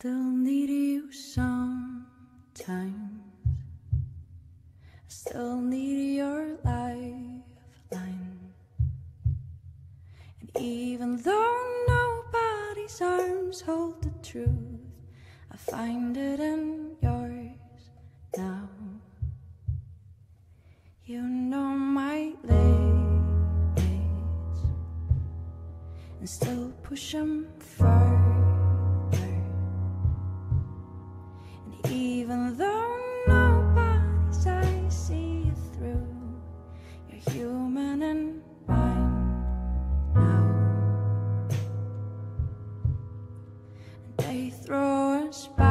still need you sometimes. I still need your lifeline. And even though nobody's arms hold the truth, I find it in yours now. You know my limits and still push them further. And even though nobody's eyes see you through, you're human and mine now. And they throw us back